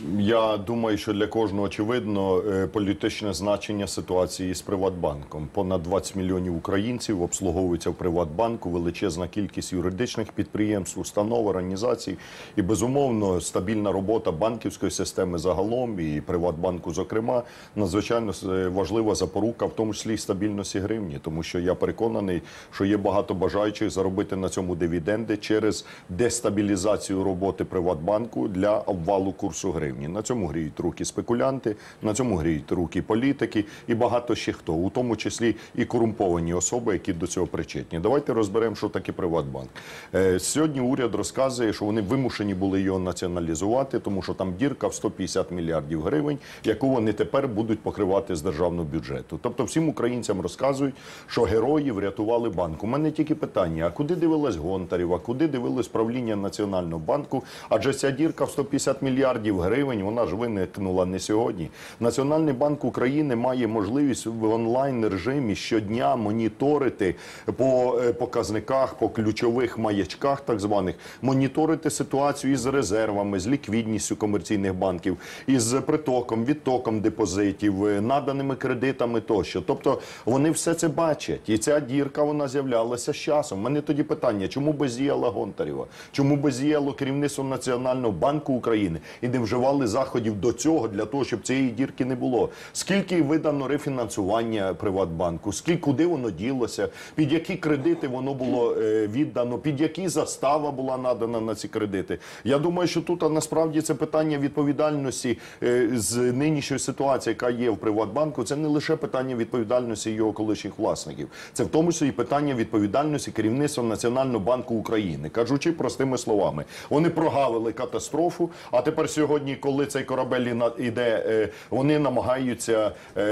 Я думаю, що для кожного очевидно політичне значення ситуації з Приватбанком. Понад 20 мільйонів українців обслуговуються в Приватбанку, величезна кількість юридичних підприємств, установ, організацій. І, безумовно, стабільна робота банківської системи загалом і Приватбанку, зокрема, надзвичайно важлива запорука, в тому числі і стабільності гривні. Тому що я переконаний, що є багато бажаючих заробити на цьому дивіденди через дестабілізацію роботи Приватбанку для обвалу курсу гривні. На цьому гріють руки спекулянти, на цьому гріють руки політики і багато ще хто, у тому числі і корумповані особи, які до цього причетні. Давайте розберемо, що таке Приватбанк. Сьогодні уряд розказує, що вони вимушені були його націоналізувати, тому що там дірка в 150 мільярдів гривень, яку вони тепер будуть покривати з державного бюджету. Тобто всім українцям розказують, що герої врятували банк. У мене тільки питання, а куди дивилась Гонтарева, куди дивилось правління Національного банку? Адже ця дірка в 150 мільярдів гривень, вона ж виникнула не сьогодні. Національний банк України має можливість в онлайн-режимі щодня моніторити по показниках, по ключових маячках так званих, моніторити ситуацію із резервами, з ліквідністю комерційних банків, із притоком, відтоком депозитів, наданими кредитами тощо. Тобто вони все це бачать. І ця дірка, вона з'являлася з часом. У мене тоді питання, чому бездіяла Гонтарева? Чому бездіяло керівництво Національного банку України і не вживали заходів до цього, для того, щоб цієї дірки не було? Скільки видано рефінансування Приватбанку? Куди воно ділося? Під які кредити воно було віддано? Під які застава була надана на ці кредити? Я думаю, що тут насправді це питання відповідальності з нинішньої ситуації, яка є в Приватбанку. Це не лише питання відповідальності його колишніх власників. Це в тому числі і питання відповідальності керівництва Національного банку України. Кажучи простими словами, вони прогавили катастрофу, а тепер сьогодні, коли цей корабель іде, вони намагаються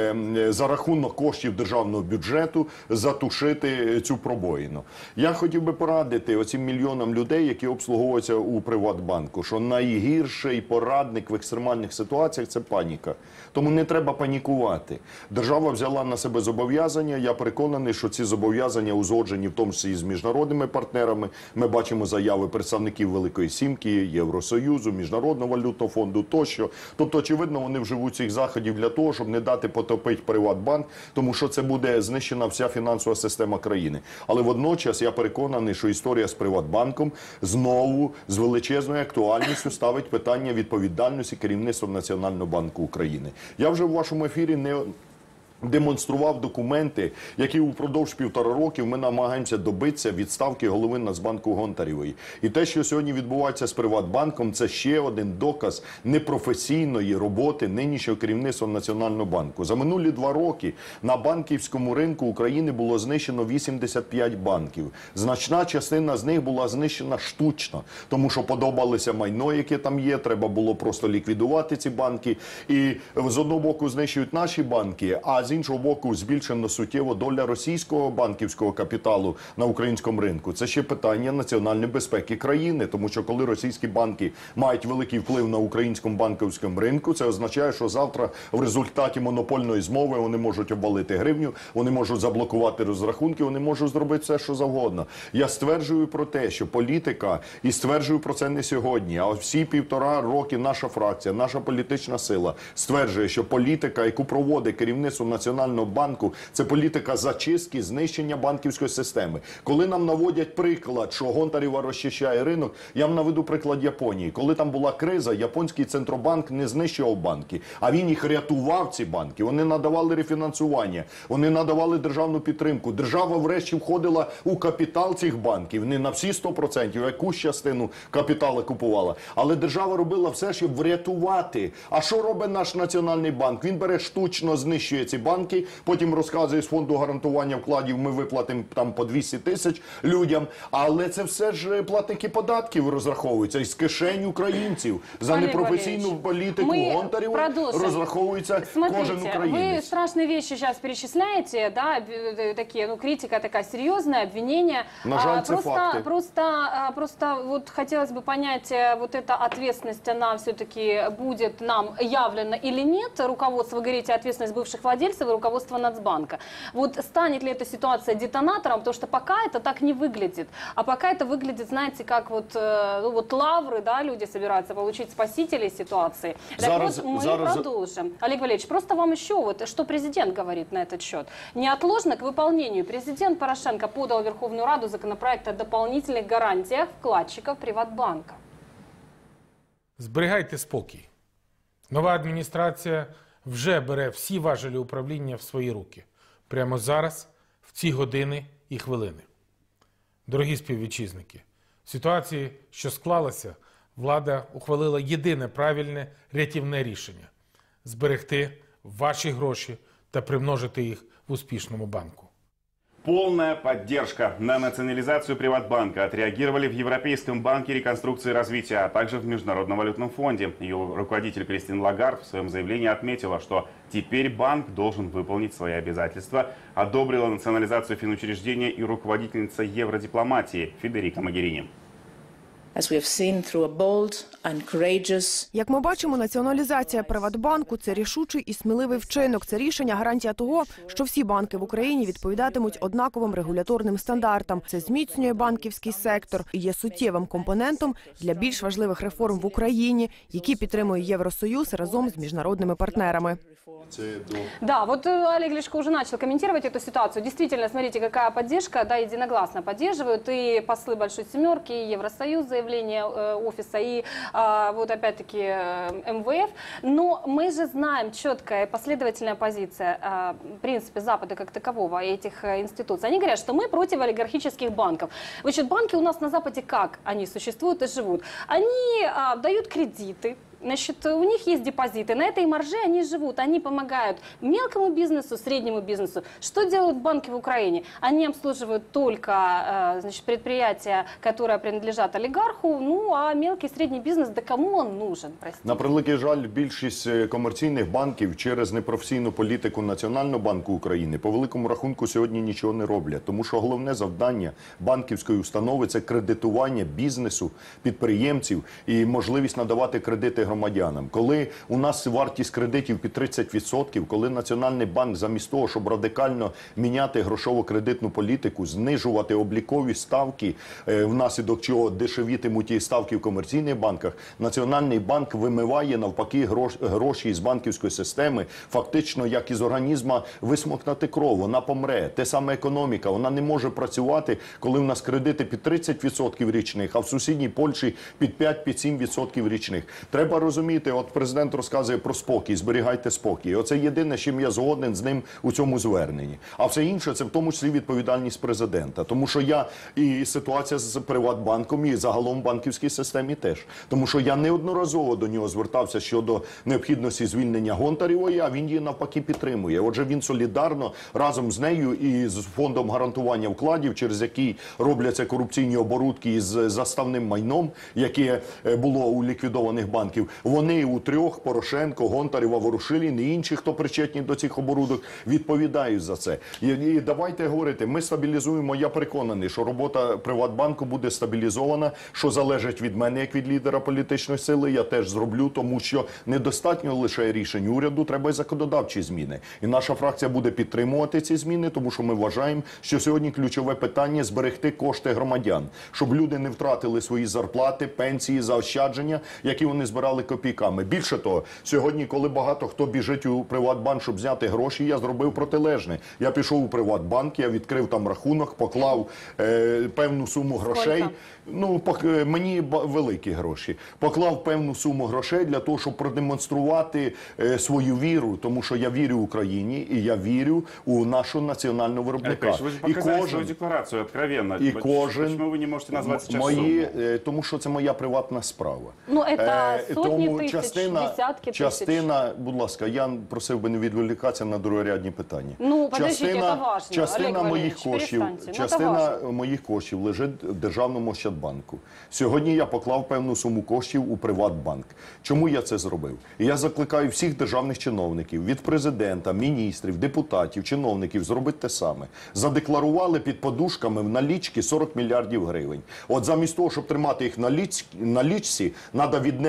за рахунок коштів державного бюджету затушити цю пробоїну. Я хотів би порадити оцим мільйонам людей, які обслуговуються у Приватбанку, що найгірший порадник в екстремальних ситуаціях – це паніка. Тому не треба панікувати. Держава взяла на себе зобов'язання. Я переконаний, що ці зобов'язання узгоджені в тому числі і з міжнародними партнерами. Ми бачимо заяви представників Великої Сімки, Євросоюзу, Міжнародного валютного фонду тощо. Тобто, очевидно, вони вживуть цих заходів для того, щоб не дати потопити Приватбанк, тому що це буде знищена вся фінансова система країни. Але водночас я переконаний, що історія з Приватбанком знову з величезною актуальністю ставить питання відповідальності керівництва Національного банку України. Я вже в вашому ефірі не демонстрував документи, які упродовж 1,5 роки ми намагаємося добитися відставки голови Нацбанку Гонтаревої. І те, що сьогодні відбувається з Приватбанком, це ще один доказ непрофесійної роботи нинішнього керівництва Національного банку. За минулі 2 роки на банківському ринку України було знищено 85 банків. Значна частина з них була знищена штучно, тому що подобалося майно, яке там є, треба було просто ліквідувати ці банки. І з одного боку знищують наші банки, а з іншого боку збільшено суттєво доля російського банківського капіталу на українському ринку. Це ще питання національної безпеки країни, тому що коли російські банки мають великий вплив на українському банківському ринку, це означає, що завтра в результаті монопольної змови вони можуть обвалити гривню, вони можуть заблокувати розрахунки, вони можуть зробити все, що завгодно. Я стверджую про те, що політика, і стверджую про це не сьогодні, а всі 1,5 роки наша фракція, наша політична сила стверджує, що політика, яку проводить керівництво Національного банку, це політика зачистки, знищення банківської системи. Коли нам наводять приклад, що Гонтарева розчищає ринок, я вам наведу приклад Японії. Коли там була криза, японський центробанк не знищував банки, а він їх рятував, ці банки. Вони надавали рефінансування, вони надавали державну підтримку. Держава врешті входила у капітал цих банків, не на всі 100%, якусь частину капіталу купувала. Але держава робила все, щоб врятувати. А що робить наш Національний банк? Він бере штучно, знищує ці банки, потім розказує з фонду гарантування вкладів, ми виплатимо там по 200 тисяч людям, але це все ж платники податків розраховуються із кишень українців. За непрофесійну політику Гонтаревої розраховується кожен українець. Вы страшные вещи сейчас перечисляете, да, такие, ну, критика такая серьезная, обвинения. На жаль, це факти. Просто вот хотелось бы понять, вот эта ответственность, она все-таки будет нам явлена или нет? Руководство, вы говорите, ответственность бывших владельцев. Мальцева и руководство Нацбанка. Вот станет ли эта ситуация детонатором, потому что пока это так не выглядит. А пока это выглядит, знаете, как вот, ну, вот лавры, да, люди собираются получить спасителей ситуации. Так вот, мы продолжим. Олег Валерьевич, просто вам еще вот, что президент говорит на этот счет. Неотложно к выполнению президент Порошенко подал в Верховную Раду законопроект о дополнительных гарантиях вкладчиков Приватбанка. Зберігайте спокій. Нова адміністрація вже бере всі важелі управління в свої руки. Прямо зараз, в ці години і хвилини. Дорогі співвітчизники, в ситуації, що склалася, влада ухвалила єдине правильне рятівне рішення – зберегти ваші гроші та примножити їх в успішному банку. Полная поддержка на национализацию Приватбанка отреагировали в Европейском банке реконструкции и развития, а также в Международном валютном фонде. Ее руководитель Кристин Лагард в своем заявлении отметила, что теперь банк должен выполнить свои обязательства. Одобрила национализацию финучреждения и руководительница евродипломатии Федерика Могерини. Як ми бачимо, націоналізація Приватбанку – це рішучий і сміливий вчинок. Це рішення – гарантія того, що всі банки в Україні відповідатимуть однаковим регуляторним стандартам. Це зміцнює банківський сектор і є суттєвим компонентом для більш важливих реформ в Україні, які підтримує Євросоюз разом з міжнародними партнерами. Да, вот Олег Лешко уже начал комментировать эту ситуацию. Действительно, смотрите, какая поддержка, да, единогласно поддерживают и послы Большой Семерки, и Евросоюз, заявление офиса, и вот опять-таки МВФ. Но мы же знаем четкая последовательная позиция, в принципе, Запада как такового, этих институций. Они говорят, что мы против олигархических банков. Значит, банки у нас на Западе как они существуют и живут? Они дают кредиты. Значит, у них есть депозиты, на этой марже они живут, они помогают мелкому бизнесу, среднему бизнесу. Что делают банки в Украине? Они обслуживают только, значит, предприятия, которые принадлежат олигарху, ну а мелкий и средний бизнес, да кому он нужен, простите? На превеликий жаль, більшість комерційних банків через непрофесійну політику Національного банку України по великому рахунку сьогодні нічого не роблять. Тому що головне завдання банківської установи – це кредитування бізнесу, підприємців і можливість надавати кредити громадянам. Коли у нас вартість кредитів під 30%, коли Національний банк замість того, щоб радикально міняти грошово-кредитну політику, знижувати облікові ставки, внаслідок чого дешевітимуть і ставки в комерційних банках, Національний банк вимиває навпаки гроші з банківської системи, фактично як із організму висмокнути кров, вона помре. Те саме економіка, вона не може працювати, коли в нас кредити під 30% річних, а в сусідній Польщі під 5-7% річних. Треба розуміти, от президент розказує про спокій, зберігайте спокій. Оце єдине, з чим я згоден з ним у цьому зверненні. А все інше – це в тому числі відповідальність президента. Тому що я і ситуація з Приватбанком, і загалом в банківській системі теж. Тому що я неодноразово до нього звертався щодо необхідності звільнення Гонтаревої, а він її навпаки підтримує. Отже, він солідарно разом з нею і з фондом гарантування вкладів, через який робляться корупційні оборудки із заставним майном, яке було у ліквідованих банків, вони у трьох – Порошенко, Гонтарева, Ворушилін і інші, хто причетні до цих оборудок, відповідають за це. І давайте говорити, ми стабілізуємо, я переконаний, що робота Приватбанку буде стабілізована, що залежить від мене, як від лідера політичної сили, я теж зроблю, тому що недостатньо лише рішень уряду, треба й законодавчі зміни. І наша фракція буде підтримувати ці зміни, тому що ми вважаємо, що сьогодні ключове питання – зберегти кошти громадян, щоб люди не втратили свої зарплати, пенсії, заощадження, які вони збирали копійками. Більше того, сьогодні, коли багато хто біжить у Приватбанк, щоб зняти гроші, я зробив протилежне. Я пішов у Приватбанк, я відкрив там рахунок, поклав певну суму грошей. Сколько? Ну, мені великі гроші. Поклав певну суму грошей для того, щоб продемонструвати свою віру, тому що я вірю Україні і я вірю у нашу національного виробника. Ви ж показали свою декларацію откровенно. І кожен Чому ви не можете назвати зараз суму? Тому що це моя приватна справа. Ну, це сотні Тому тисяч, десятки тисяч. частина, будь ласка, я просив би не відволікатися на другорядні питання. Ну, подождите, це важливо. Частина Олег моїх Валерійович, коштів, перестаньте. частина моїх коштів лежить в Державному Ощадбанку. Сьогодні я поклав певну суму коштів у Приватбанк. Чому я це зробив? І я закликаю всіх державних чиновників, від президента, міністрів, депутатів, чиновників, зробити те саме. Задекларували під подушками в налічки 40 мільярдів гривень. От замість того, щоб тримати їх на лічці, треба віднести в Державну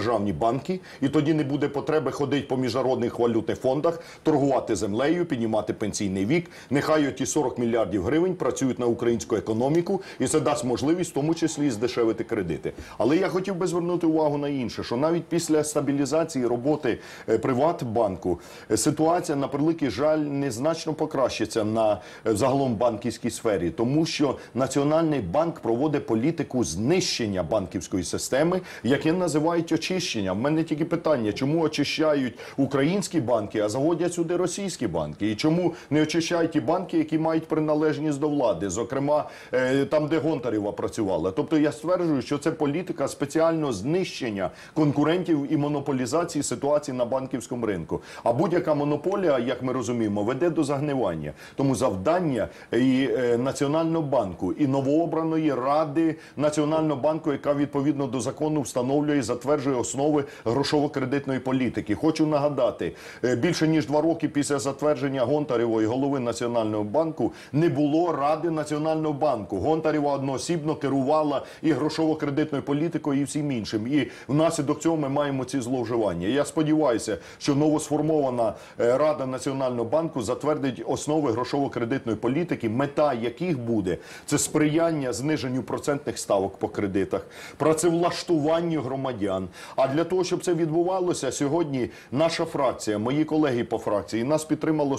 державні банки, і тоді не буде потреби ходити по міжнародних валютних фондах, торгувати землею, піднімати пенсійний вік. Нехай оті 40 мільярдів гривень працюють на українську економіку, і це дасть можливість, в тому числі, здешевити кредити. Але я хотів би звернути увагу на інше, що навіть після стабілізації роботи Приватбанку ситуація, на превеликий жаль, незначно покращиться на загалом банківській сфері, тому що Національний банк проводить політику знищення банківської системи, яке називають очищення. В мене тільки питання, чому очищають українські банки, а заводять сюди російські банки? І чому не очищають ті банки, які мають приналежність до влади, зокрема там, де Гонтарева працювала? Тобто я стверджую, що це політика спеціального знищення конкурентів і монополізації ситуації на банківському ринку. А будь-яка монополія, як ми розуміємо, веде до загнивання. Тому завдання і Національного банку, і новообраної Ради Національного банку, яка відповідно до закону встановлює і затверджує основи грошово-кредитної політики. Хочу нагадати, більше ніж 2 роки після затвердження Гонтаревої голови Національного банку не було Ради Національного банку. Гонтарева одноосібно керувала і грошово-кредитною політикою, і всім іншим. І внаслідок цього ми маємо ці зловживання. Я сподіваюся, що новосформована Рада Національного банку затвердить основи грошово-кредитної політики, мета яких буде – це сприяння зниженню процентних ставок по кредитах, працевлаштуванню громадян. А для того, щоб це відбувалося, сьогодні наша фракція, мої колеги по фракції, нас підтримало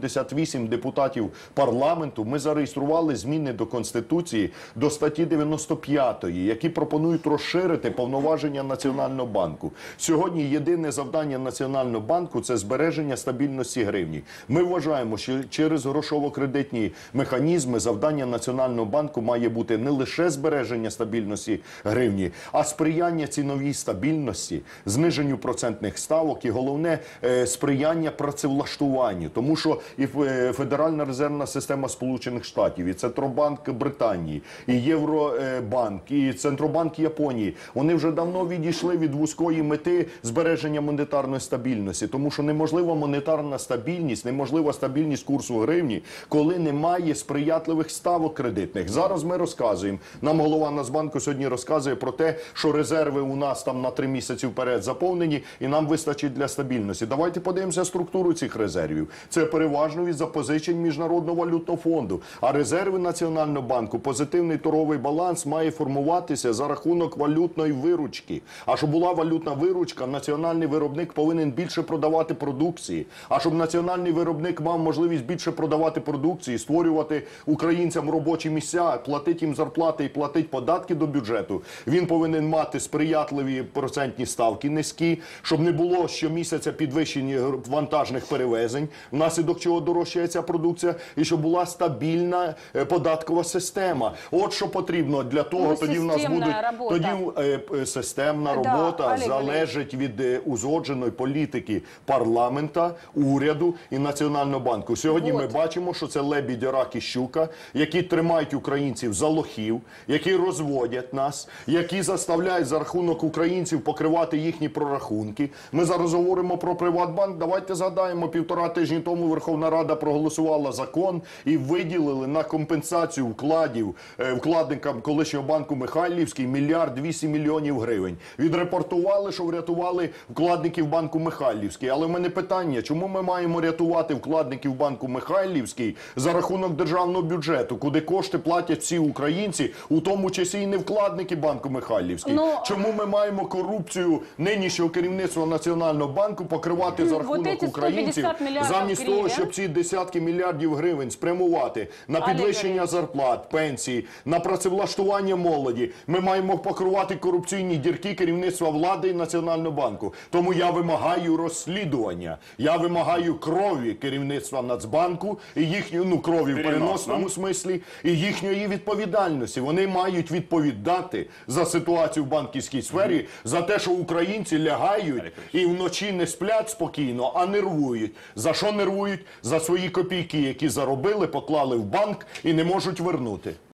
178 депутатів парламенту. Ми зареєстрували зміни до Конституції, до статті 95, які пропонують розширити повноваження Національного банку. Сьогодні єдине завдання Національного банку – це збереження стабільності гривні. Ми вважаємо, що через грошово-кредитні механізми завдання Національного банку має бути не лише збереження стабільності гривні, а сприяння ціновій стабільності, зниженню процентних ставок і, головне, сприяння працевлаштуванню. Тому що і Федеральна резервна система Сполучених Штатів, і Центробанк Британії, і Євробанк, і Центробанк Японії, вони вже давно відійшли від вузької мети збереження монетарної стабільності. Тому що неможлива монетарна стабільність, неможлива стабільність курсу гривні, коли немає сприятливих ставок кредитних. Зараз ми розказуємо, нам голова Нацбанку сьогодні розказує про те, що резерви у нас там на 3 місяці вперед заповнені і нам вистачить для стабільності. Давайте подивимося структуру цих резервів. Це переважно від запозичень Міжнародного валютного фонду. А резерви Національного банку, позитивний торговий баланс має формуватися за рахунок валютної виручки. А щоб була валютна виручка, національний виробник повинен більше продавати продукції. А щоб національний виробник мав можливість більше продавати продукції, створювати українцям робочі місця, платити їм зарплати і платити податки до бюджету, він повинен мати сприятливі процентні ставки низькі, щоб не було щомісяця підвищення вантажних перевезень, внаслідок чого дорожчає ця продукція, і щоб була стабільна податкова система. От що потрібно для того, тоді в нас буде системна робота, залежить від узгодженої політики парламента, уряду і Національного банку. Сьогодні ми бачимо, що це лебідь, рак і щука, які тримають українців за лохів, які розводять нас, які заставляють за рахунок українців покривати їхні прорахунки. Ми зараз говоримо про Приватбанк. Давайте згадаємо, 1,5 тижні тому Верховна Рада проголосувала закон і виділили на компенсацію вкладів вкладникам колишнього банку Михайлівський 1 мільярд 200 мільйонів гривень. Відрепортували, що врятували вкладників банку Михайлівський. Але в мене питання, чому ми маємо рятувати вкладників банку Михайлівський за рахунок державного бюджету, куди кошти платять всі українці, у тому числі і не вкладники банку Михайлівський? Чому ми маємо корупцію нинішнього керівництва Національного банку покривати за рахунок українців, замість того, щоб ці десятки мільярдів гривень спрямувати на підвищення зарплат, пенсії, на працевлаштування молоді? Ми маємо покривати корупційні дірки керівництва влади і Національного банку. Тому я вимагаю розслідування. Я вимагаю крові керівництва Нацбанку і їхньої, крові в переносному смислі, і їхньої відповідальності. Вони мають відповідати за ситуацію в банківській сфері, за те, що українці лягають і вночі не сплять спокійно, а нервують. За що нервують? За свої копійки, які заробили, поклали в банк і не можуть вернути.